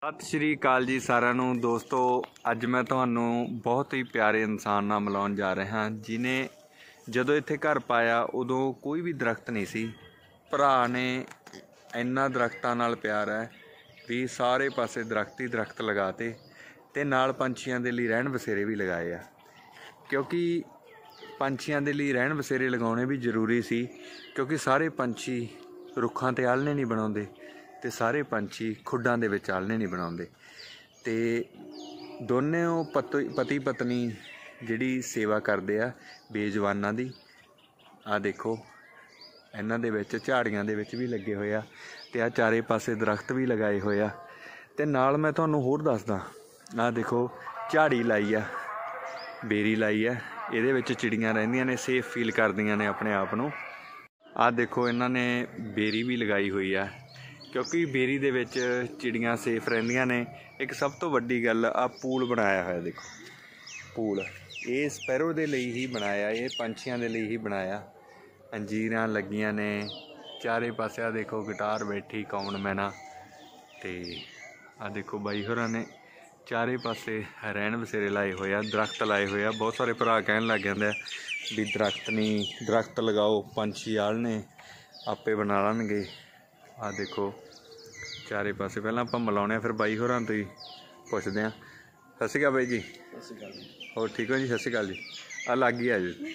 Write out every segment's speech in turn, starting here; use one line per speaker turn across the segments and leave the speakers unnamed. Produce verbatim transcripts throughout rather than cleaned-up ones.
सत श्री अकाल जी सारिਆਂ ਨੂੰ ਦੋਸਤੋ। ਅੱਜ ਮੈਂ ਤੁਹਾਨੂੰ ਬਹੁਤ ਹੀ ਪਿਆਰੇ ਇਨਸਾਨ ਨਾਲ ਮਿਲਾਉਣ ਜਾ ਰਿਹਾ ਜਿਨੇ ਜਦੋਂ ਇੱਥੇ ਘਰ ਪਾਇਆ ਉਦੋਂ ਕੋਈ ਵੀ ਦਰਖਤ ਨਹੀਂ ਸੀ। ਭਰਾ ਨੇ ਇੰਨਾ ਦਰਖਤਾਂ ਨਾਲ ਪਿਆਰ ਹੈ ਵੀ ਸਾਰੇ ਪਾਸੇ ਦਰਖਤ ਹੀ ਦਰਖਤ ਲਗਾਤੇ ਤੇ ਨਾਲ ਪੰਛੀਆਂ ਦੇ ਲਈ ਰਹਿਣ ਬਸੇਰੇ ਵੀ ਲਗਾਏ ਆ, ਕਿਉਂਕਿ ਪੰਛੀਆਂ ਦੇ ਲਈ ਰਹਿਣ ਬਸੇਰੇ ਲਗਾਉਣੇ ਵੀ ਜ਼ਰੂਰੀ ਸੀ, ਕਿਉਂਕਿ ਸਾਰੇ ਪੰਛੀ ਰੁੱਖਾਂ 'ਤੇ ਆਲ੍ਹਣੇ ਨਹੀਂ ਬਣਾਉਂਦੇ ਤੇ ਸਾਰੇ ਪੰਛੀ ਖੁੱਡਾਂ ਦੇ ਵਿੱਚ ਆਲ੍ਹਣੇ नहीं बनाते। तो दोनों पति पति पत्नी जिहड़ी सेवा करते आ बेजवानां दी। आ देखो इन्हां दे विच झाड़ियां दे विच भी लगे होए आ ते आ चारे पासे दरख्त भी लगाए होए आ। ते नाल मैं तुहानूं होर दसदा, आ देखो झाड़ी लाई आ, बेरी लाई आ, इहदे विच चिड़ियां रहिंदियां ने, सेफ फील करदियां ने अपने आप नूं। आ देखो इन्हां ने बेरी भी लगाई हुई आ, क्योंकि बेरी दे विच चिड़ियां सेफ रहिंदियां ने। एक सब तो वड्डी गल आ पूल बनाया होया, देखो पूल ये स्पैरो दे लई ही बनाया, ये पंछियां दे लई ही बनाया। अंजीरां लगियां ने चारे पासे। आ देखो गिटार बैठी कौन मैना ते आ देखो बाई होरां ने चारे पासे रहन बसेरे लाए होए आ, दरख्त लाए होए आ। बहुत सारे भरा कहन लग जांदे भी दरख्त नहीं, दरख्त लगाओ, पंछी आलने आपे बना लैणगे। आ देखो चारे पासे। पहला आप मिलाने फिर बाई होरां तो ही पुछदे आ। सत श्री अकाल बाई जी। और ठीक हो जी? सत श्री अकाल जी। आ लग ही आ जी।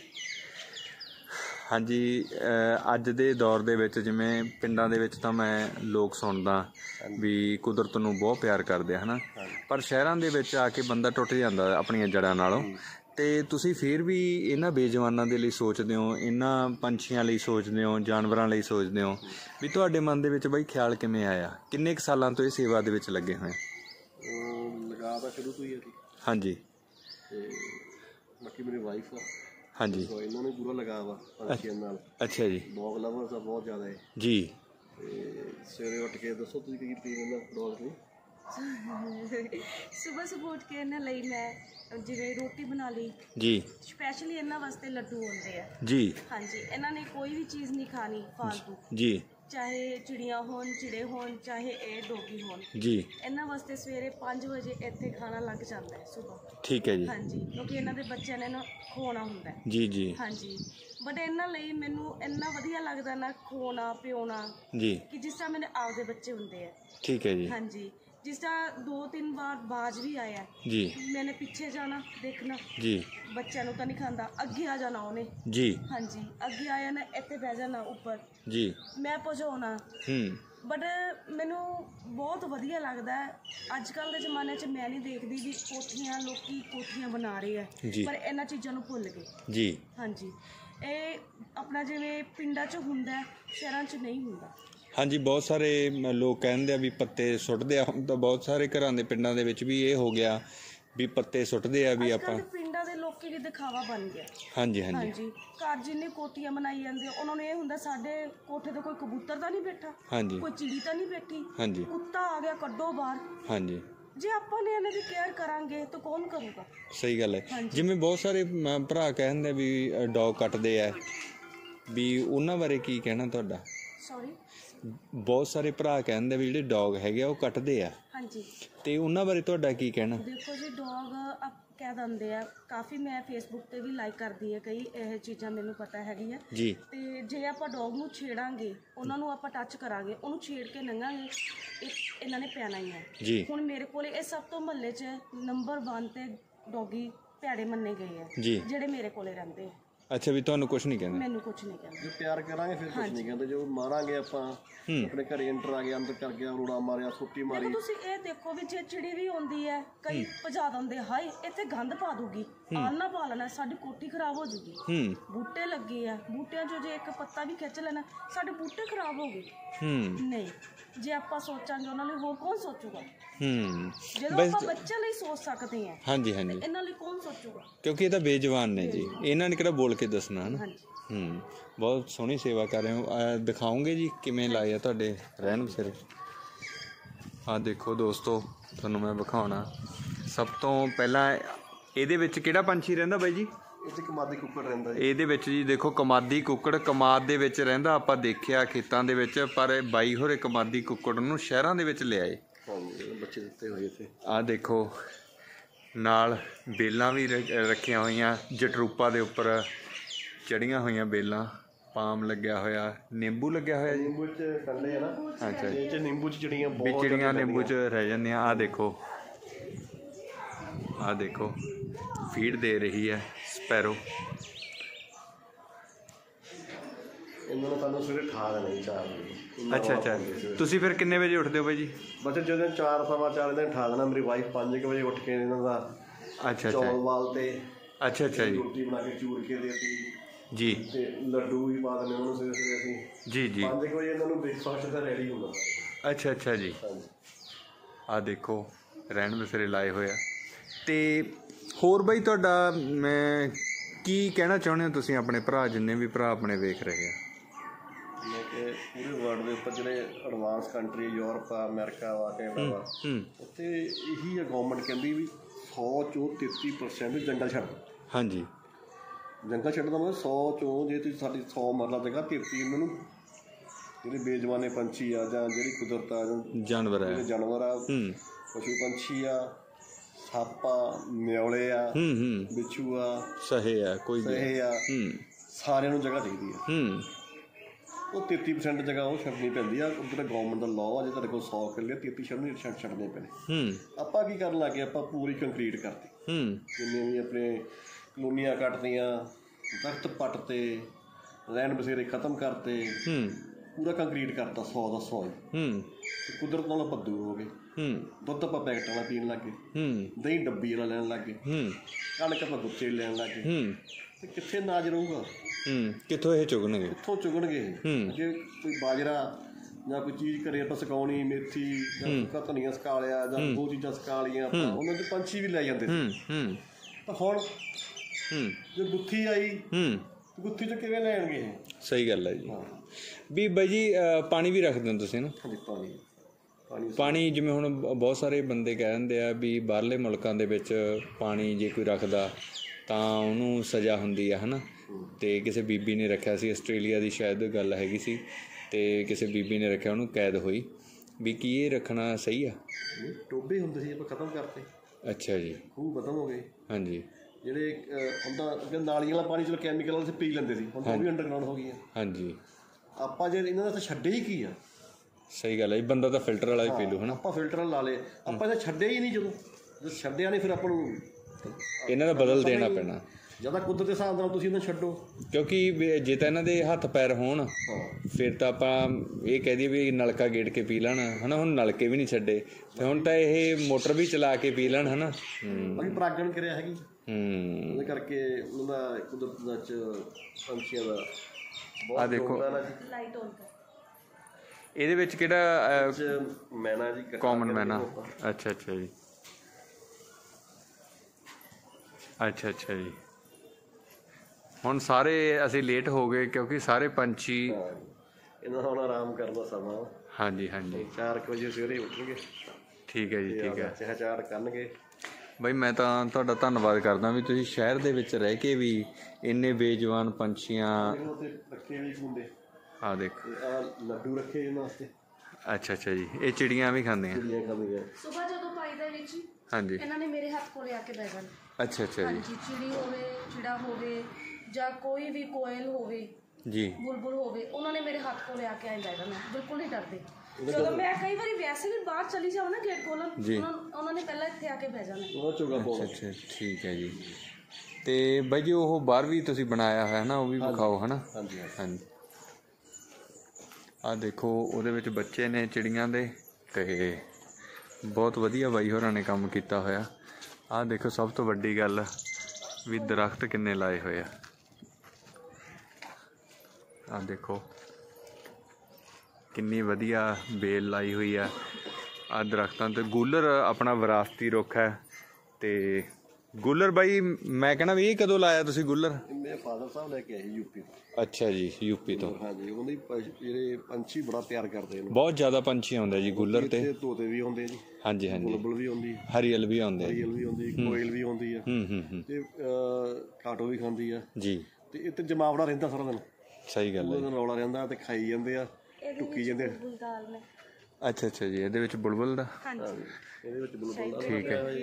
हाँ जी, अज दे दौर दे विच जिवें पिंडां दे विच तां मैं लोग सुणदा भी कुदरत नूं बहुत प्यार करदे है ना, पर शहरां दे विच आके बंदा टुट जांदा अपणीआं जड़ां नालों। तो तुसीं फिर भी इन्हां बेजवानां दे लई सोचदे हो, इन्हां पंछियां लई सोचदे हो, जानवरां लई सोचदे हो भी तुहाडे मन दे विच बई ख्याल किवें आया? किन्ने क सालां तो इह सेवा दे विच लगे होए?
लगा तां शुरू तो ही है।
हाँ जी।
ते बाकी मेरी वाइफ आ।
हाँ जी।
तो इन्होंने पूरा लगा वा पंछियों नाल।
अच्छा जी।
डॉग लवर्स आ बहुत ज़्यादा है
जी।
ते सवेरे उठ के दसो तुसीं की कीती इन्हां डॉग नूं?
सुबह सुबह उठ के इन्हां लई मैं जिवें रोटी बना ली
जी,
स्पैशली इन्हां वास्ते लड्डू होंदे आ
जी।
हाँ जी। इन्हां ने कोई भी चीज़ नहीं खानी फालतू
जी,
चाहे चिड़ियाँ होन, चिड़े होन, चाहे ए डोगी होन
जी।
इन्हां वास्ते सवेरे पाँच बजे इत्थे खाना लग जाता है सुबह।
ठीक है जी।
हाँ जी, क्योंकि इन्हां दे बच्चों ने ना खोना हुंदा है।
जी जी।
हाँ जी, बट इन्हां लई मैनूं इन्ना वधिया लगदा ना खोना पियोना
जी,
कि जिस तरह मेरे आपदे बच्चे हुंदे आ।
ठीक है जी।
हाँ जी, जिस तरह दो तीन बार बाज भी आया
जी,
मैंने पीछे जाना देखना
जी,
बच्चों को तो नहीं खांदा, अगे आ जाना उन्हें।
जी,
हाँ जी, अगे आया ना इत्थे बह जाना ऊपर,
जी।
मैं पहुँचाउणा।
हम्म।
बट मैनू बहुत वधिया लगदा है। अजकल के जमाने च मैं नहीं देखती भी कोठियां लोकी कोठियां बना रहे हैं,
जी।
पर इन्हां चीज़ों नूं भुल गए।
जी।
हाँ जी, ये अपना जिवें पिंडां च हुंदा है, शहरां च नहीं हुंदा।
हाँ जी, बहुत सारे लोग कहते भी पत्ते सुट्टदे आ। हुण तां बहुत सारे घरां दे पिंडां दे विच भी ये हो गया भी पत्ते सुट्टदे आ भी आपां।
पिंडां दे लोकी भी दिखावा बन गया।
हाँ जी, हाँ
हाँ
जी,
जी, घर जिन्ने कोठियां बनाई जांदे उन्होंने ये हुंदा साडे कोठे ते कोई कबूतर तां नहीं बैठा,
हाँ जी,
कोई चिड़ी तां नहीं बैठी,
हाँ जी,
कुत्ता आ गया कड्डो बाहर।
हाँ जी।
जे आपां ने इन्हां दी केयर करांगे तो कौन करूगा?
सही गल है।
हाँ जी।
जिवें बहुत सारे भरा कहंदे भी डॉग कट्टदे आ, भी उन्हां बारे की कहना तुहाडा?
सॉरी?
बहुत सारे भरा कहंदे भी जिहड़े डॉग हैगे ਉਹ ਕੱਟਦੇ ਆ।
हाँ जी,
ਤੇ ਉਹਨਾਂ ਬਾਰੇ ਤੁਹਾਡਾ ਕੀ ਕਹਿਣਾ?
देखो जी डॉग आप कह दिंदे आ काफ़ी, मैं फेसबुक ते भी लाइक करदी है कई ਇਹ ਚੀਜ਼ਾਂ ਮੈਨੂੰ ਪਤਾ ਹੈਗੀ ਆ
ਜੀ।
ਤੇ ਜੇ ਆਪਾਂ ਡੌਗ ਨੂੰ ਛੇੜਾਂਗੇ, ਉਹਨਾਂ ਨੂੰ ਆਪਾਂ ਟੱਚ ਕਰਾਂਗੇ, ਉਹਨੂੰ ਛੇੜ ਕੇ ਲੰਘਾਂਗੇ, ਇਹ ਇਹਨਾਂ ਨੇ ਪੈਣਾ ਹੀ ਹੈ।
ਜੀ।
ਹੁਣ ਮੇਰੇ ਕੋਲੇ ਇਹ ਸਭ ਤੋਂ ਮਹੱਲੇ 'ਚ ਨੰਬਰ वन ਤੇ ਡੌਗੀ ਭੈੜੇ ਮੰਨੇ ਗਏ ਆ
ਜੀ।
ਜਿਹੜੇ ਮੇਰੇ ਕੋਲੇ ਰਹਿੰਦੇ ਆ।
ਅੱਛਾ, ਵੀ ਤੁਹਾਨੂੰ ਕੁਝ ਨਹੀਂ ਕਹਿੰਦੇ?
ਮੈਨੂੰ ਕੁਝ ਨਹੀਂ ਕਹਿੰਦੇ।
जो प्यार करांगे फिर कुछ नहीं कहते, जो मारांगे आपां अपने घरे एंटर आ गया अंदर कर गया रोड़ा मारिया सुट्टी मारी।
देखो ਤੁਸੀਂ ਇਹ ਦੇਖੋ ਵੀ ਜੇ ਚਿੜੀ ਵੀ ਹੁੰਦੀ ਹੈ ਕਈ ਭਜਾ ਦਿੰਦੇ, ਹਾਏ ਇੱਥੇ ਗੰਦ ਪਾ ਦੂਗੀ, ਆਲਣਾ ਪਾ ਲੈਣਾ, ਸਾਡੀ ਕੋਠੀ ਖਰਾਬ ਹੋ ਜੂਗੀ।
ਹੂੰ।
ਬੂਟੇ ਲੱਗੇ ਆ, ਬੂਟਿਆਂ 'ਚੋਂ ਜੇ ਇੱਕ ਪੱਤਾ ਵੀ ਖਿੱਚ ਲੈਣਾ ਸਾਡੇ ਬੂਟੇ ਖਰਾਬ ਹੋ ਗਏ।
ਹੂੰ।
ਨਹੀਂ, ਜੇ ਆਪਾਂ ਸੋਚਾਂਗੇ ਉਹਨਾਂ ਲਈ ਹੋਰ ਕੌਣ ਸੋਚੂਗਾ?
ਹੂੰ।
ਜਦੋਂ ਆਪਾਂ ਬੱਚਿਆਂ ਲਈ ਸੋਚ ਸਕਦੇ ਹਾਂ,
ਹਾਂਜੀ, ਹਾਂਜੀ।
ਇਹਨਾਂ ਲਈ ਕੌਣ ਸੋਚੂਗਾ?
ਕਿਉਂਕਿ ਇਹ ਤਾਂ ਬੇਜਵਾਨ ਨੇ ਜੀ, ਇਹਨਾਂ ਨੇ ਕਿਹੜਾ ਬੋਲ ਕੇ ਦੱਸਣਾ ਹੈ ਨਾ।
ਹਾਂਜੀ।
ਹੂੰ। ਬਹੁਤ ਸੋਹਣੀ ਸੇਵਾ ਕਰ ਰਹੇ ਹੋ। ਦਿਖਾਓਗੇ ਜੀ ਕਿਵੇਂ ਲਾਏ ਆ ਤੁਹਾਡੇ ਰਹਿਣ ਬਸੇਰੇ? ਆ ਦੇਖੋ ਦੋਸਤੋ, ਤੁਹਾਨੂੰ ਮੈਂ ਵਿਖਾਉਣਾ। ਸਭ ਤੋਂ ਪਹਿਲਾਂ ਇਹਦੇ ਵਿੱਚ ਕਿਹੜਾ ਪੰਛੀ ਰਹਿੰਦਾ ਬਾਈ ਜੀ?
ਇਹ 'ਚ ਕਮਾਦੀ ਕੁੱਕੜ ਰਹਿੰਦਾ ਜੀ।
ਇਹਦੇ ਵਿੱਚ ਜੀ ਦੇਖੋ ਕਮਾਦੀ ਕੁੱਕੜ ਕਮਾਦ ਦੇ ਵਿੱਚ ਰਹਿੰਦਾ, ਆਪਾਂ ਦੇਖਿਆ ਖੇਤਾਂ ਦੇ ਵਿੱਚ, ਪਰ ਬਾਈ ਹੋਰੇ ਕਮਾਦੀ ਕੁੱਕੜ ਨੂੰ ਸ਼ਹਿਰਾਂ ਦੇ ਵਿੱਚ ਲਿਆਏ।
ਹਾਂਜੀ। ਬੱਚੇ ਦਿੱਤੇ ਹੋਏ ਇੱਥੇ।
ਆਹ ਦੇਖੋ ਨਾਲ ਬੇਲਾਂ ਵੀ ਰ- ਰੱਖੀਆਂ ਹੋਈਆਂ, ਜਟਰੂਪਾ ਦੇ ਉੱਪਰ ਚੜੀਆਂ ਹੋਈਆਂ ਬੇਲਾਂ, ਪਾਮ ਲੱਗਿਆ ਹੋਇਆ, ਨਿੰਬੂ ਲੱਗਿਆ ਹੋਇਆ ਜੀ।
ਨਿੰਬੂ ਚ ਕੰਡੇ ਆ ਨਾ,
ਅੱਛਾ
ਇਹ ਚ ਨਿੰਬੂ ਚ ਜਿਹੜੀਆਂ
ਵੀ
ਬਹੁਤ
ਚਿੜੀਆਂ ਨਿੰਬੂ 'ਚ ਰਹਿ ਜਾਂਦੀਆਂ। ਆਹ ਦੇਖੋ ਆਹ ਦੇਖੋ ਫੀਡ ਦੇ ਰਹੀ ਹੈ ਸਪੈਰੋ।
ਇਹਨਾਂ ਨੂੰ ਸਾਨੂੰ ਸਵੇਰੇ ਠਾ ਦੇਣਾ ਜੀ ਚਾਰ ਵਜੇ।
ਅੱਛਾ ਅੱਛਾ, ਤੁਸੀਂ ਫਿਰ ਕਿੰਨੇ ਵਜੇ ਉੱਠਦੇ ਹੋ ਬਾਈ ਜੀ?
ਬਸ ਜਦੋਂ ਚਾਰ ਸਵਾ ਚਾਰ ਦਿਨ ਠਾ ਦੇਣਾ। ਮੇਰੀ ਵਾਈਫ ਪੰਜ ਕੁ ਵਜੇ ਉੱਠ ਕੇ ਇਹਨਾਂ ਦਾ
ਅੱਛਾ
ਚੌਲ
ਅੱਛਾ
ਵਾਲ ਤੇ
ਅੱਛਾ ਅੱਛਾ ਜੀ
ਰੋਟੀ ਬਣਾ ਕੇ ਚੂਰ ਕੇ ਦੇਤੀ
ਜੀ
ਤੇ ਲੱਡੂ ਵੀ ਪਾ ਦਿੰਦੇ ਉਹਨੂੰ ਸਵੇਰੇ ਸਵੇਰੇ ਅਸੀਂ।
ਜੀ ਜੀ
ਪੰਜ ਕੁ ਵਜੇ ਇਹਨਾਂ ਨੂੰ ਬ੍ਰੇਕਫਾਸਟ ਦਾ ਰੈਡੀ ਹੁੰਦਾ।
ਅੱਛਾ ਅੱਛਾ ਜੀ।
ਹਾਂਜੀ।
ਆਹ ਦੇਖੋ ਰਹਿਣ ਬਸੇਰੇ ਲਾਏ ਹੋਏ ਆ। ਤੇ ਹੋਰ ਬਾਈ ਤੁਹਾਡਾ ਮੈਂ ਕੀ ਕਹਿਣਾ ਚਾਹੁੰਦੇ ਹੋ ਤੁਸੀਂ ਆਪਣੇ ਭਰਾ, ਜਿੰਨੇ ਵੀ ਭਰਾ ਆਪਣੇ ਵੇਖ ਰਹੇ ਆ?
ਜਿਵੇਂ ਕਿ ਪੂਰੇ ਵਰਲਡ ਦੇ ਉੱਪਰ ਜਿਹੜੇ ਐਡਵਾਂਸ ਕੰਟਰੀ ਯੂਰਪ ਆ, ਅਮਰੀਕਾ ਵਾ, ਕੈਨੇਡਾ ਵਾ,
ਹੂੰ
ਉੱਥੇ ਇਹੀ ਆ ਗੌਰਮੈਂਟ ਕਹਿੰਦੀ ਵੀ ਸੌ ਚੋਂ ਤੇਤੀ ਪਰਸੈਂਟ ਜੰਗਲ ਛੱਡ ਦਿਓ।
ਹਾਂਜੀ।
ਜੰਗਲ ਛੱਡਣ ਦਾ ਮਤਲਬ ਸੌ ਚੋਂ ਜੇ ਤੁਸੀਂ ਸਾਡੀ ਸੌ ਮਰਲਾ ਜਗ੍ਹਾ ਤੇਤੀ ਇਹਨਾਂ ਨੂੰ ਜਿਹੜੇ ਬੇਜਵਾਨੇ ਪੰਛੀ ਆ ਜਾਂ ਜਿਹੜੀ ਕੁਦਰਤ ਆ ਜਾਂ
ਜਾਨਵਰ ਹੈ।
ਜਿਹੜੇ ਜਾਨਵਰ ਆ,
ਹੂੰ
ਪਸ਼ੂ ਪੰਛੀ ਆ, ਸੱਪ ਆ, ਨਿਓਲੇ ਆ,
ਹੂੰ ਹੂੰ
ਬਿੱਛੂ ਆ,
ਸਹੇ ਆ ਕੋਈ ਵੀ।
ਸਹੇ ਆ,
ਹੂੰ
ਸਾਰਿਆਂ ਨੂੰ ਜਗ੍ਹਾ ਚਾਹੀਦੀ ਆ।
ਹੂੰ
ਉਹ ਤੇਤੀ ਪਰਸੈਂਟ ਜਗ੍ਹਾ ਉਹ ਛੱਡਣੀ ਪੈਂਦੀ ਆ। ਉੱਧਰ ਗੌਰਮੈਂਟ ਦਾ ਲਾਅ ਆ, ਜੇ ਤੁਹਾਡੇ ਕੋਲ ਸੌ ਕਿੱਲੇ ਤੇਤੀ ਛੱਡਣੀ ਛੱਡ ਛੱਡਣੇ ਪੈਣੇ।
ਹੂੰ
ਆਪਾਂ ਕੀ ਕਰਨ ਲੱਗੇ, ਆਪਾਂ ਪੂਰੀ ਕੰਕਰੀਟ ਕਰਤੀ।
ਹੂੰ
ਜਿੰਨੇ ਵੀ ਆਪਣੇ ਕਲੋਨੀਆਂ ਕੱਟਦੀਆਂ, ਦਰਖਤ ਪੱਟ ਤੇ, ਰਹਿਣ ਬਸੇਰੇ ਖਤਮ ਕਰਤੇ,
ਹੂੰ
ਪੂਰਾ ਕੰਕਰੀਟ ਕਰਤਾ ਸੌ ਦਾ ਸੌ।
ਹੂੰ
ਤੇ ਕੁਦਰਤ ਨਾਲੋਂ ਭੱਦੂ ਹੋ ਗਏ।
ਹੂੰ
ਦੁੱਧ ਆਪਾਂ ਪੈਕਟ ਵਾਲਾ ਪੀਣ ਲੱਗ ਗਏ,
ਹੂੰ
ਦਹੀਂ ਡੱਬੀ ਵਾਲਾ ਲੈਣ ਲੱਗ ਗਏ,
ਹੂੰ
ਕਣਕ ਆਪਾਂ ਗੁੱਛੇ ਲੈਣ ਲੱਗ ਗਏ।
ਹੂੰ
ਤੇ ਕਿੱਥੇ ਨਾਜ ਰਹੂਗਾ?
ਹੂੰ ਕਿੱਥੋਂ ਇਹ ਚੁਗਣਗੇ?
ਕਿੱਥੋਂ ਚੁਗਣਗੇ?
ਹੂੰ।
ਜੇ ਕੋਈ ਬਾਜਰਾ ਜਾਂ ਕੋਈ ਚੀਜ਼ ਘਰੇ ਆਪਾਂ ਸੁਕਾਉਣੀ, ਮੇਥੀ ਜਾਂ ਸੁੱਕਾ ਧਨੀਆ ਸੁਕਾ ਲਿਆ ਜਾਂ ਦੋ ਚੀਜ਼ਾਂ ਸੁਕਾ ਲਈਆਂ ਆਪਾਂ, ਉਹਨਾਂ ਦੇ ਪੰਛੀ ਵੀ ਲੈ ਜਾਂਦੇ ਸੀ।
ਹੂੰ ਹੂੰ
ਤਾਂ ਹੁਣ
ਹੂੰ
ਜੇ ਗੁੱਥੀ ਆਈ,
ਹੂੰ
ਗੁੱਥੀ 'ਚ ਕਿਵੇਂ ਲੈਣਗੇ ਇਹ?
ਸਹੀ ਗੱਲ ਹੈ ਜੀ।
ਹਾਂ,
ਵੀ ਬਾਈ ਜੀ ਅਹ, ਪਾਣੀ ਵੀ ਰੱਖਦੇ ਹੋ ਤੁਸੀਂ ਨਾ?
ਹਾਂਜੀ ਪਾਣੀ ਪਾਣੀ
ਪਾਣੀ ਜਿਵੇਂ ਹੁਣ ਬ- ਬਹੁਤ ਸਾਰੇ ਬੰਦੇ ਕਹਿ ਦਿੰਦੇ ਆ ਵੀ ਬਾਹਰਲੇ ਮੁਲਕਾਂ ਦੇ ਵਿੱਚ ਪਾਣੀ ਜੇ ਕੋਈ ਰੱਖਦਾ ਤਾਂ ਉਹਨੂੰ ਸਜ਼ਾ ਹੁੰਦੀ ਆ, ਹੈ ਨਾ। ਤੇ ਕਿਸੇ ਬੀਬੀ ਨੇ ਰੱਖਿਆ ਸੀ, ਆਸਟ੍ਰੇਲੀਆ ਦੀ ਸ਼ਾਇਦ ਗੱਲ ਹੈਗੀ ਸੀ, ਤੇ ਕਿਸੇ ਬੀਬੀ ਨੇ ਰੱਖਿਆ, ਉਹਨੂੰ ਕੈਦ ਹੋਈ। ਵੀ ਕੀ ਇਹ ਰੱਖਣਾ ਸਹੀ ਆ?
ਨਹੀਂ, ਟੋਬੇ ਹੁੰਦੇ ਸੀ ਆਪਾਂ ਖਤਮ ਕਰਤੇ,
ਅੱਛਾ ਜੀ।
ਖੂਹ ਖਤਮ ਹੋ ਗਏ।
ਹਾਂਜੀ
ਜਿਹੜੇ ਅਹ, ਹੁਣ ਤਾਂ ਅੱਗੇ ਨਾਲੀਆਂ ਵਾਲਾ ਪਾਣੀ ਚਲੋ ਕੈਮੀਕਲ ਵਾਲੇ ਸੀ ਪੀ ਲੈਂਦੇ ਸੀ, ਹੁਣ ਤਾਂ ਉਹ ਵੀ ਅੰਡਰਗਰਾਊਂਡ ਹੋ ਗਈਆਂ।
ਹਾਂਜੀ
ਆਪਾਂ ਜੇ ਇਹਨਾਂ ਦਾ ਤਾਂ ਛੱਡੇ ਹੀ ਕੀ ਆ?
ਸਹੀ ਗੱਲ ਹੈ ਜੀ। ਬੰਦਾ ਤਾਂ ਫਿਲਟਰ ਵਾਲਾ ਹੀ ਪੀ ਲੂ, ਹੈ ਨਾ।
ਆਪਾਂ ਫਿਲਟਰ ਲਾ ਲਏ, ਆਪਾਂ ਤਾਂ ਛੱਡੇ ਹੀ ਨਹੀਂ। ਜਦੋਂ ਜਦੋਂ ਛੱਡਿਆ ਨਹੀਂ ਫਿਰ ਆਪਾਂ ਨੂੰ
ਇਹਨਾਂ ਦਾ ਬਦਲ ਦੇਣਾ ਪੈਣਾ,
ਜਿਆਦਾ ਕੁਦਰਤ ਦੇ ਹਿਸਾਬ ਨਾਲ ਤੁਸੀਂ ਇਹਨਾਂ ਛੱਡੋ।
ਕਿਉਂਕਿ ਵੀ ਜੇ ਤਾਂ ਇਹਨਾਂ ਦੇ ਹੱਥ ਪੈਰ ਹੋਣ
ਹਾਂ,
ਫਿਰ ਤਾਂ ਆਪਾਂ ਇਹ ਕਹਿ ਦਈਏ ਵੀ ਨਲਕਾ ਗੇੜ ਕੇ ਪੀ ਲੈਣ, ਹਨਾ। ਹੁਣ ਨਲਕੇ ਵੀ ਨਹੀਂ ਛੱਡੇ ਤੇ ਹੁਣ ਤਾਂ ਇਹ ਮੋਟਰ ਵੀ ਚਲਾ ਕੇ ਪੀ ਲੈਣ, ਹਨਾ। ਹੂੰ
ਬਾਕੀ ਪਰਾਗਣ ਕਰਿਆ ਹੈਗੀ,
ਹੂੰ
ਉਹਦੇ ਕਰਕੇ ਉਹਨਾਂ ਦਾ ਕੁਦਰਤ ਦਾ ਚ ਪੰਛੀਆਂ ਦਾ
ਆਹ
ਬਹੁਤ
ਦੇਖੋ।
ਯੋਗਦਾਨ ਆ ਜੀ।
ਲਾਈਟ ਔਨ ਕਰ।
ਇਹਦੇ ਵਿੱਚ ਕਿਹੜਾ
ਚ ਮੈਨਾ ਜੀ
ਕਾਮਨ ਮੈਨਾ? ਅੱਛਾ ਅੱਛਾ ਜੀ। ਅੱਛਾ ਅੱਛਾ ਜੀ। ਹੁਣ ਸਾਰੇ ਅਸੀਂ ਲੇਟ ਹੋ ਗਏ ਕਿਉਂਕਿ ਸਾਰੇ ਪੰਛੀ
ਹਾਂ, ਇਹਨਾਂ ਦਾ ਹੁਣ ਆਰਾਮ ਕਰਨ ਦਾ ਸਮਾਂ।
ਹਾਂਜੀ ਹਾਂਜੀ
ਚਾਰ ਕੁ ਵਜੇ ਸਵੇਰੇ ਉੱਠਣਗੇ,
ਠੀਕ ਹੈ ਜੀ ਠੀਕ ਹੈ।
ਚਾਹ ਚਾਰ ਕਰਨਗੇ।
ਬਈ ਮੈਂ ਤਾਂ ਤੁਹਾਡਾ ਧੰਨਵਾਦ ਕਰਦਾ ਵੀ ਤੁਸੀਂ ਸ਼ਹਿਰ ਦੇ ਵਿੱਚ ਰਹਿ ਕੇ ਵੀ ਇੰਨੇ ਬੇਜਵਾਨ ਪੰਛੀਆਂ।
ਉੱਥੇ ਰੱਖੇ ਵੀ ਹੁੰਦੇ,
ਆਹ ਦੇਖੋ।
ਤੇ ਆਹ ਲੱਡੂ ਰੱਖੇ ਇਹਨਾਂ ਵਾਸਤੇ,
ਅੱਛਾ ਅੱਛਾ ਜੀ। ਇਹ ਚਿੜੀਆਂ ਵੀ ਖਾਂਦੀਆਂ?
ਚਿੜੀਆਂ ਖਾਂਦੀਆਂ।
ਸਵੇਰ ਜਦੋਂ ਪਾਈਦਾ ਵਿੱਚ
ਹਾਂਜੀ।
ਇਹਨਾਂ ਨੇ ਮੇਰੇ ਹੱਥ ਕੋਲੇ ਆ ਕੇ ਬਹਿ ਜਾਣਾ।
ਅੱਛਾ ਅੱਛਾ ਜੀ
ਹਾਂਜੀ, ਚਿੜੀ ਹੋਵੇ, ਚਿੜਾ ਹੋਵੇ ਜਾਂ ਕੋਈ ਵੀ ਕੋਇਲ ਹੋਵੇ,
ਜੀ।
ਬੁਲਬੁਲ ਹੋਵੇ, ਉਹਨਾਂ ਨੇ ਮੇਰੇ ਹੱਥ ਕੋਲੇ ਆ ਕੇ ਆਏ ਬਹਿ ਜਾਣਾ, ਬਿਲਕੁਲ ਨਹੀਂ ਡਰਦੇ। ਜਦੋਂ ਮੈਂ ਕਈ ਵਾਰੀ ਵੈਸੇ ਵੀ ਬਾਹਰ ਚਲੀ ਜਾਵਾਂ ਨਾ ਗੇਟ ਖੋਲਣ, ਉਹਨਾਂ ਉਹਨਾਂ ਨੇ ਪਹਿਲਾਂ ਇੱਥੇ ਆ ਕੇ ਬਹਿ ਜਾਣਾ।
ਉਹਨਾਂ ਚੋਗਾ ਪਾਉਣਾ।
ਅੱਛਾ ਅੱਛਾ ਠੀਕ ਹੈ ਜੀ। ਤੇ ਬਾਈ ਜੀ ਉਹ ਬਾਹਰ ਵੀ ਤੁਸੀਂ ਬਣਾਇਆ ਹੋਇਆ ਨਾ, ਉਹ ਵੀ ਵਿਖਾਓ, ਹੈ ਨਾ।
ਹਾਂਜੀ
ਹਾਂਜੀ ਆਹ ਦੇਖੋ ਉਹਦੇ ਵਿੱਚ ਬੱਚੇ ਨੇ ਚਿੜੀਆਂ ਦੇ, ਤੇ ਬਹੁਤ ਵਧੀਆ ਬਾਈ ਹੋਰਾਂ ਨੇ ਕੰਮ ਕੀਤਾ ਹੋਇਆ। ਆਹ ਦੇਖੋ ਸਭ ਤੋਂ ਵੱਡੀ ਗੱਲ ਵੀ ਦਰਖਤ ਕਿੰਨੇ ਲਾਏ ਹੋਏ ਆ। ਆਹ ਦੇਖੋ ਕਿੰਨੀ ਵਧੀਆ ਬੇਲ ਲਾਈ ਹੋਈ ਆ। ਆਹ ਦਰਖਤਾਂ ਤੇ ਗੂਲਰ ਆਪਣਾ ਵਿਰਾਸਤੀ ਰੁੱਖ ਹੈ। ਤੇ ਗੂਲਰ ਬਾਈ ਮੈਂ ਕਹਿਣਾ ਵੀ ਇਹ ਕਦੋਂ ਲਾਇਆ ਤੁਸੀਂ ਗੂਲਰ?
ਮੇਰੇ ਫਾਦਰ ਸਾਹਿਬ ਲੈ ਕੇ ਆਏ ਯੂਪੀ ਤੋਂ।
ਅੱਛਾ ਜੀ, ਯੂਪੀ ਤੋਂ।
ਹਾਂਜੀ, ਉਹਦੇ ਜਿਹੜੇ ਪੰਛੀ ਬੜਾ ਪਿਆਰ ਕਰਦੇ ਇਹਨੂੰ।
ਬਹੁਤ ਜ਼ਿਆਦਾ ਪੰਛੀ ਆਉਂਦੇ ਜੀ ਗੂਲਰ ਤੇ।
ਇੱਥੇ ਤੋਤੇ ਵੀ ਆਉਂਦੇ ਜੀ,
ਹਾਂਜੀ ਹਾਂਜੀ।
ਬੁਲਬੁਲ ਵੀ ਆਉਂਦੀ,
ਹਰੀਅਲ ਵੀ ਆਉਂਦੇ।
ਹਰੀਅਲ ਵੀ ਆਉਂਦੀ, ਕੋਇਲ ਵੀ ਆਉਂਦੀ ਆ,
ਹੂੰ ਹੂੰ ਹੂੰ
ਤੇ ਕਾਟੋ ਵੀ ਖਾਂਦੀ ਆ
ਜੀ।
ਤੇ ਇੱਥੇ ਜਮਾਵੜਾ ਰਹਿੰਦਾ ਸਾਰਾ ਦਿਨ,
ਸਹੀ ਗੱਲ ਹੈ।
ਉਹਦਾ ਰੌਲਾ ਰਹਿੰਦਾ ਤੇ ਖਾਈ ਜਾਂਦੇ ਆ, ਟੁੱਕੀ ਜਾਂਦੇ ਆ।
ਬੁਲਦਾਲ ਨੇ
ਅੱਛਾ ਅੱਛਾ ਜੀ, ਇਹਦੇ ਵਿੱਚ ਬੁਲਬੁਲ ਦਾ,
ਹਾਂਜੀ
ਇਹਦੇ ਵਿੱਚ ਬੁਲਬੁਲ ਦਾ
ਠੀਕ ਹੈ,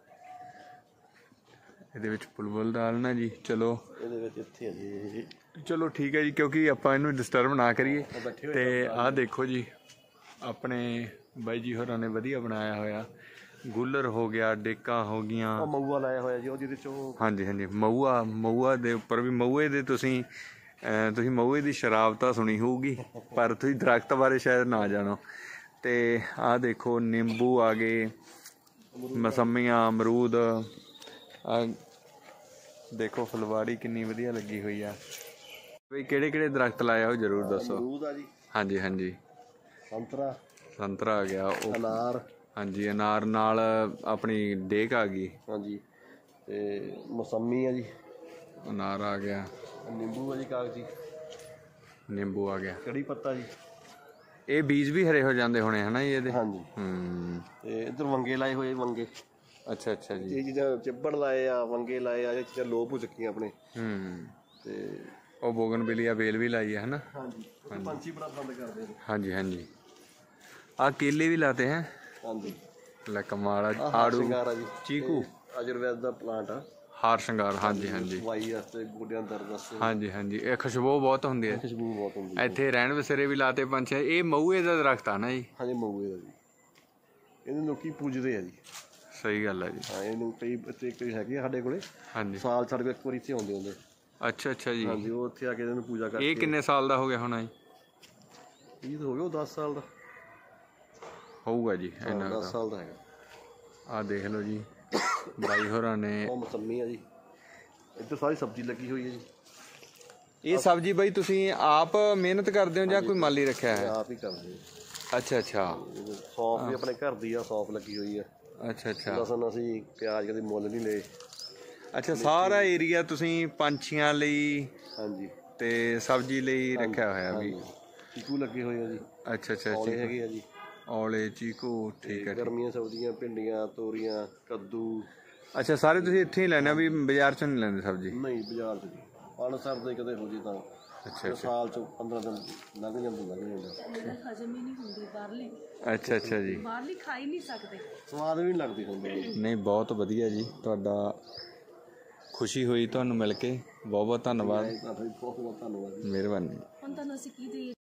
ਇਹਦੇ ਵਿੱਚ ਬੁਲਬੁਲ ਦਾ ਆਲਣਾ ਜੀ। ਚਲੋ
ਇਹਦੇ ਵਿੱਚ ਇੱਥੇ ਹੈ ਜੀ।
ਚਲੋ ਠੀਕ ਹੈ ਜੀ, ਕਿਉਂਕਿ ਆਪਾਂ ਇਹਨੂੰ ਡਿਸਟਰਬ ਨਾ ਕਰੀਏ। ਤੇ ਆਹ ਦੇਖੋ ਜੀ, ਆਪਣੇ ਬਾਈ ਜੀ ਹੋਰਾਂ ਨੇ ਵਧੀਆ ਬਣਾਇਆ ਹੋਇਆ, ਗੂਲਰ ਹੋ ਗਿਆ, ਡੇਕਾਂ ਹੋ ਗਈਆਂ,
ਉਹ ਮਊਆ ਲਾਇਆ ਹੋਇਆ ਜੀ ਉਹ ਜਿਹਦੇ ਚੋਂ।
ਹਾਂਜੀ ਹਾਂਜੀ, ਮਊਆ, ਮਊਆ ਦੇ ਉੱਪਰ ਵੀ ਮਊਏ ਦੇ ਤੁਸੀਂ ਅਹ ਤੁਸੀਂ ਮਊਏ ਦੀ ਸ਼ਰਾਬ ਤਾਂ ਸੁਣੀ ਹੋਊਗੀ, ਪਰ ਤੁਸੀਂ ਦਰਖਤ ਬਾਰੇ ਸ਼ਾਇਦ ਨਾ ਜਾਣੋ। ਤੇ ਆਹ ਦੇਖੋ ਨਿੰਬੂ ਆ ਗਏ, ਮਸੰਮੀਆਂ, ਅਮਰੂਦ, ਆ ਦੇਖੋ ਫੁਲਵਾੜੀ ਕਿੰਨੀ ਵਧੀਆ ਲੱਗੀ ਹੋਈ ਆ। ਬਈ ਕਿਹੜੇ ਕਿਹੜੇ ਦਰਖਤ ਲਾਇਆ ਉਹ ਜ਼ਰੂਰ ਦੱਸੋ।
ਅਮਰੂਦ ਆ ਜੀ,
ਹਾਂਜੀ ਹਾਂਜੀ,
ਸੰਤਰਾ,
ਸੰਤਰਾ ਆ ਗਿਆ, ਉਹ
ਅਨਾਰ,
ਹਾਂਜੀ ਅਨਾਰ ਨਾਲ ਆਪਣੀ ਡੇਕ ਆ ਗਈ,
ਹਾਂਜੀ, ਤੇ ਮੌਸਮੀ ਆ ਜੀ,
ਅਨਾਰ ਆ ਗਿਆ,
ਨਿੰਬੂ ਆ ਜੀ, ਕਾਗਜੀ,
ਨਿੰਬੂ ਆ ਗਿਆ,
ਕੜੀ ਪੱਤਾ ਜੀ।
ਇਹ ਬੀਜ ਵੀ ਹਰੇ ਹੋ ਜਾਂਦੇ ਹੋਣੇ ਹਨਾ ਜੀ ਇਹਦੇ।
ਹਾਂਜੀ,
ਹੂੰ,
ਤੇ ਇੱਧਰ ਵੰਗੇ ਲਾਏ ਹੋਏ, ਵੰਗੇ।
ਅੱਛਾ ਅੱਛਾ ਜੀ,
ਇਹ ਚੀਜ਼ਾਂ ਚਿੱਬੜ ਲਾਏ ਆ, ਵੰਗੇ ਲਾਏ ਆ, ਇਹ ਚੀਜ਼ਾਂ ਲੋਪ ਹੋ ਚੁੱਕੀਆਂ ਆਪਣੇ।
ਹੂੰ,
ਤੇ
ਉਹ ਬੋਗਨਵਿਲੀਆ ਵੇਲ ਵੀ ਲਾਈ ਹੈ ਹਨਾ।
ਹਾਂਜੀ, ਪੰਛੀ ਬੜਾ ਪਸੰਦ ਕਰਦੇ ਨੇ।
ਹਾਂਜੀ ਹਾਂਜੀ, ਆਹ ਕੇਲੇ ਵੀ ਲਾਤੇ ਹੈ।
ਹਾਂਜੀ,
ਲੈ ਕਮਾਲ ਆ,
ਆਹ
ਆੜੂ,
ਸ਼ਿੰਗਾਰ ਆ ਜੀ,
ਚੀਕੂ,
ਆਯੁਰਵੈਦ ਦਾ ਪਲਾਂਟ ਆ,
ਹਾਰ ਸ਼ਿੰਗਾਰ, ਹਾਂਜੀ ਹਾਂਜੀ
ਦਵਾਈ ਵਾਸਤੇ, ਗੋਡਿਆਂ ਦਰਦ ਵਾਸਤੇ।
ਹਾਂਜੀ ਹਾਂਜੀ, ਇਹ ਖੁਸ਼ਬੂ ਬਹੁਤ ਹੁੰਦੀ ਹੈ।
ਖੁਸ਼ਬੂ ਬਹੁਤ ਹੁੰਦੀ ਹੈ।
ਇੱਥੇ ਰਹਿਣ ਬਸੇਰੇ ਵੀ ਲਾਤੇ ਪੰਛੀ। ਇਹ ਮਊਏ ਦਾ ਦਰਖਤ ਆ ਨਾ ਜੀ।
ਹਾਂਜੀ, ਮਊਏ ਦਾ ਜੀ, ਇਹਨੂੰ ਲੋਕੀ ਪੂਜਦੇ ਆ ਜੀ।
ਸਹੀ ਗੱਲ ਹੈ ਜੀ।
ਹਾਂ, ਇਹਨੂੰ ਕਈ ਇੱਥੇ ਕਈ ਹੈਗੇ ਆ ਸਾਡੇ ਕੋਲੇ,
ਹਾਂਜੀ,
ਸਾਲ ਛੱਡ ਕੇ ਇੱਕ ਵਾਰੀ ਇੱਥੇ ਆਉਂਦੇ ਹੁੰਦੇ।
ਅੱਛਾ ਅੱਛਾ ਜੀ,
ਹਾਂਜੀ, ਉਹ ਉੱਥੇ ਆ ਕੇ ਇਹਨੂੰ ਪੂਜਾ ਕਰਦੇ।
ਇਹ ਕਿੰਨੇ ਸਾਲ ਦਾ ਹੋ ਗਿਆ ਹੋਣਾ ਜੀ?
ਇਹ ਤਾਂ ਹੋ ਗਿਆ ਉਹ ਦਸ ਸਾਲ ਦਾ
ਹੋਊਗਾ ਜੀ, ਇੰਨਾ
ਦਸ ਸਾਲ ਦਾ ਹੈਗਾ।
ਆਹ ਦੇਖ ਲਓ ਜੀ, ਬਾਈ ਹੋਰਾਂ ਨੇ।
ਉਹ ਮਸੰਮੀ ਆ ਜੀ, ਇੱਧਰ ਸਾਰੀ ਸਬਜ਼ੀ ਲੱਗੀ ਹੋਈ ਹੈ ਜੀ।
ਇਹ ਸਬਜ਼ੀ ਬਾਈ ਤੁਸੀਂ ਆਪ ਮਿਹਨਤ ਕਰਦੇ ਹੋ ਜਾਂ ਕੋਈ ਮਾਲੀ ਰੱਖਿਆ ਹੈ?
ਆਪ ਹੀ ਕਰਦੇ ਆ।
ਅੱਛਾ ਅੱਛਾ,
ਸੌਂਫ ਵੀ ਆਪਣੇ ਘਰ ਦੀ ਆ, ਸੌਂਫ ਲੱਗੀ ਹੋਈ ਆ।
ਅੱਛਾ ਅੱਛਾ,
ਲਸਣ ਅਸੀਂ ਪਿਆਜ਼ ਕਦੇ ਮੁੱਲ ਨਹੀਂ ਲਏ।
ਅੱਛਾ, ਸਾਰਾ ਏਰੀਆ ਤੁਸੀਂ ਪੰਛੀਆਂ ਲਈ
ਹਾਂਜੀ,
ਤੇ ਸਬਜ਼ੀ ਲਈ ਰੱਖਿਆ ਹੋਇਆ ਵੀ।
ਚੀਕੂ ਲੱਗੇ ਹੋਏ ਆ ਜੀ,
ਅੱਛਾ ਅੱਛਾ,
ਔਲੇ ਹੈਗੇ ਆ ਜੀ,
ਔਲੇ, ਚੀਕੂ, ਠੀਕ ਹੈ।
ਗਰਮੀਆਂ ਸਬਜ਼ੀਆਂ, ਭਿੰਡੀਆਂ, ਤੋਰੀਆਂ, ਕੱਦੂ।
ਅੱਛਾ, ਸਾਰੇ ਤੁਸੀਂ ਇੱਥੇ ਹੀ ਲੈਣੇ ਵੀ, ਬਾਜ਼ਾਰ ਚੋਂ ਨਹੀਂ ਲੈਂਦੇ ਸਬਜ਼ੀ?
ਨਹੀਂ, ਬਾਜ਼ਾਰ ਚ ਨਹੀਂ। ਪਾਣ ਸਰਦੇ ਕਦੇ ਹੋ ਜੇ ਤਾਂ
ਅੱਛਾ
ਸਾਲ ਚ ਪੰਦਰਾਂ ਦਿਨ ਲੰਘ ਜਾਂਦੇ ਲੰਘ ਜਾਂਦਾ।
ਹਜਮ ਹੀ ਨਹੀਂ ਹੁੰਦੀ ਬਾਹਰਲੀ,
ਅੱਛਾ ਅੱਛਾ ਜੀ,
ਬਾਹਰਲੀ ਖਾ ਹੀ ਨਹੀਂ ਸਕਦੇ।
ਸਵਾਦ ਵੀ ਨਹੀਂ ਲੱਗਦੀ ਹੁੰਦੀ।
ਨਹੀਂ ਬਹੁਤ ਵਧੀਆ ਜੀ, ਤੁਹਾਡਾ ਖੁਸ਼ੀ ਹੋਈ ਤੁਹਾਨੂੰ ਮਿਲ ਕੇ। ਬਹੁਤ ਬਹੁਤ ਧੰਨਵਾਦ,
ਤੁਹਾਡਾ ਵੀ ਬਹੁਤ ਬਹੁਤ ਧੰਨਵਾਦ।
ਮਿਹਰਬਾਨੀ।
ਹੁਣ ਤੁਹਾਨੂੰ ਅਸੀਂ ਕੀ ਦੇਈਏ?